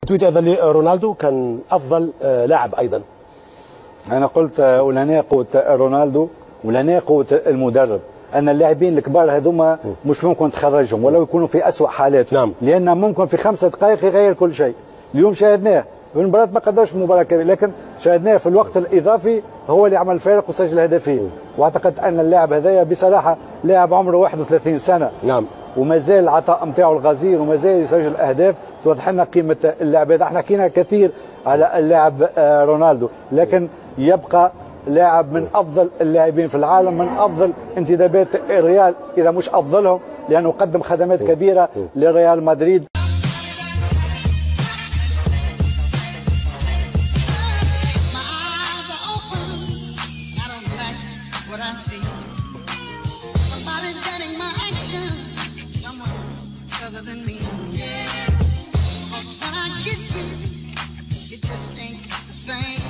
تويتر رونالدو كان افضل لاعب ايضا. انا قلت ولنا قوه رونالدو ولنا قوه المدرب، ان اللاعبين الكبار هذوما مش ممكن تخرجهم ولو يكونوا في اسوء حالاتهم. نعم. لان ممكن في 5 دقائق يغير كل شيء. اليوم شاهدناه في المباراه، ما قدرش مباراه كبيره، لكن شاهدناه في الوقت الاضافي هو اللي عمل الفارق وسجل هدفين. واعتقد ان اللاعب هذايا بصراحه لاعب عمره 31 سنه. نعم. وما زال العطاء نتاعو الغزير وما زال يسجل اهداف توضح لنا قيمه اللاعب هذا. احنا حكينا كثير على اللاعب رونالدو، لكن يبقى لاعب من افضل اللاعبين في العالم، من افضل انتدابات الريال اذا مش افضلهم، لانه قدم خدمات كبيره لريال مدريد. Other than me, yeah. 'Cause when I kiss you, it just ain't the same.